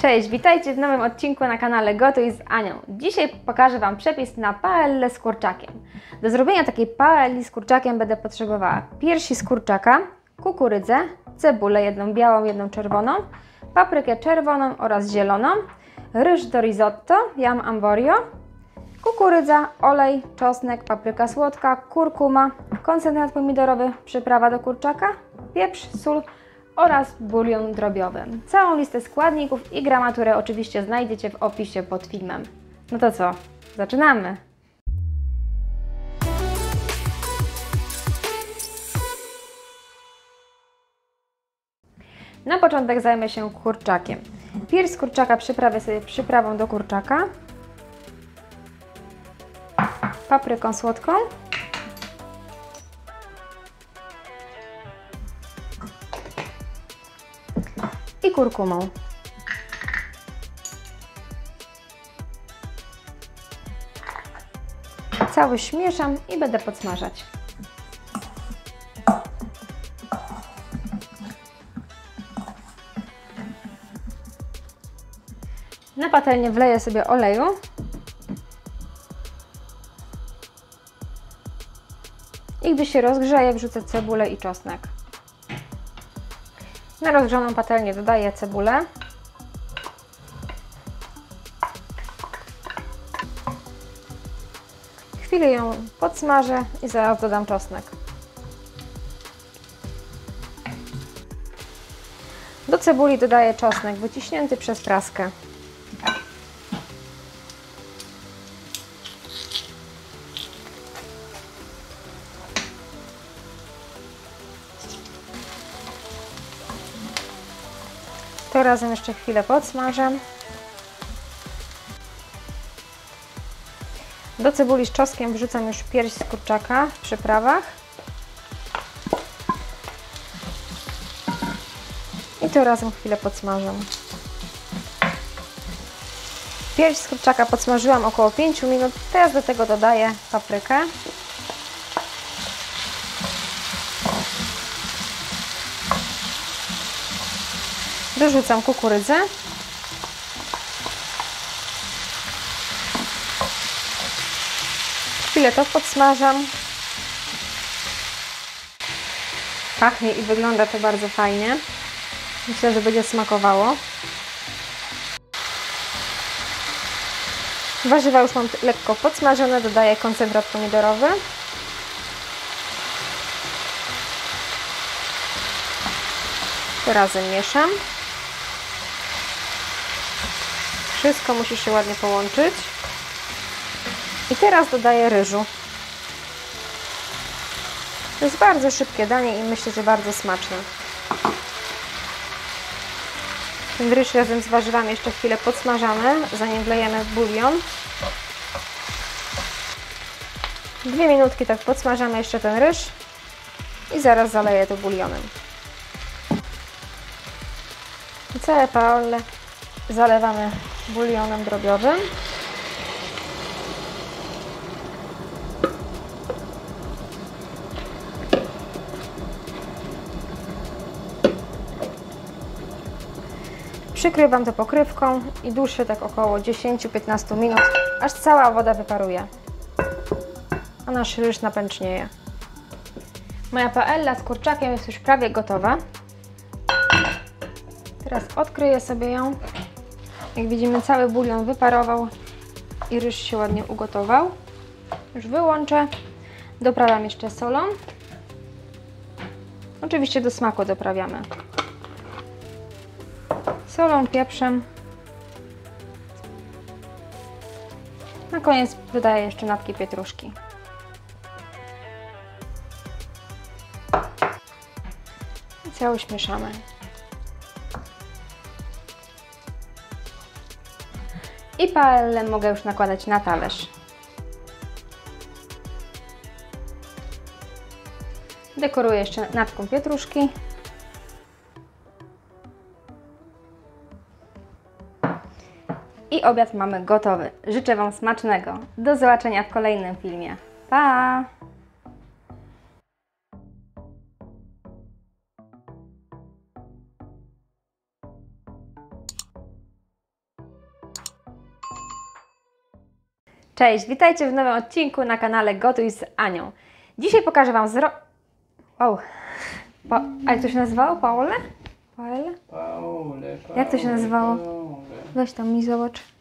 Cześć, witajcie w nowym odcinku na kanale Gotuj z Anią. Dzisiaj pokażę Wam przepis na paellę z kurczakiem. Do zrobienia takiej paelli z kurczakiem będę potrzebowała piersi z kurczaka, kukurydzę, cebulę jedną białą, jedną czerwoną, paprykę czerwoną oraz zieloną, ryż do risotto, ja mam Amborio, kukurydza, olej, czosnek, papryka słodka, kurkuma, koncentrat pomidorowy, przyprawa do kurczaka, pieprz, sól oraz bulion drobiowy. Całą listę składników i gramaturę oczywiście znajdziecie w opisie pod filmem. No to co? Zaczynamy! Na początek zajmę się kurczakiem. Pierś z kurczaka przyprawię sobie przyprawą do kurczaka, papryką słodką, i kurkumą. Całość mieszam i będę podsmażać. Na patelnię wleję sobie oleju i gdy się rozgrzeje, wrzucę cebulę i czosnek. Na rozgrzaną patelnię dodaję cebulę, chwilę ją podsmażę i zaraz dodam czosnek. Do cebuli dodaję czosnek wyciśnięty przez praskę. To razem jeszcze chwilę podsmażę. Do cebuli z czosnkiem wrzucam już pierś z kurczaka w przyprawach. I to razem chwilę podsmażę. Pierś z kurczaka podsmażyłam około 5 minut. Teraz do tego dodaję paprykę. Dorzucam kukurydzę. Chwilę to podsmażam. Pachnie i wygląda to bardzo fajnie. Myślę, że będzie smakowało. Warzywa już mam lekko podsmażone. Dodaję koncentrat pomidorowy. To razem mieszam. Wszystko musi się ładnie połączyć. I teraz dodaję ryżu. To jest bardzo szybkie danie i myślę, że bardzo smaczne. Ten ryż razem z warzywami jeszcze chwilę podsmażamy, zanim wlejemy bulion. 2 minutki tak podsmażamy jeszcze ten ryż i zaraz zaleję to bulionem. Całe paellę zalewamy bulionem drobiowym. Przykrywam to pokrywką i duszę tak około 10-15 minut, aż cała woda wyparuje, a nasz ryż napęcznieje. Moja paella z kurczakiem jest już prawie gotowa. Teraz odkryję sobie ją. Jak widzimy, cały bulion wyparował i ryż się ładnie ugotował. Już wyłączę. Doprawiam jeszcze solą. Oczywiście do smaku doprawiamy. Solą, pieprzem. Na koniec dodaję jeszcze natki pietruszki. I całość mieszamy. I paellę mogę już nakładać na talerz. Dekoruję jeszcze natką pietruszki. I obiad mamy gotowy. Życzę Wam smacznego. Do zobaczenia w kolejnym filmie. Pa! Cześć, witajcie w nowym odcinku na kanale Gotuj z Anią. Dzisiaj pokażę Wam Wow. A jak to się nazywało? Paule? Paule? Paule. Jak to się nazywało? Paule. Weź tam mi zobacz.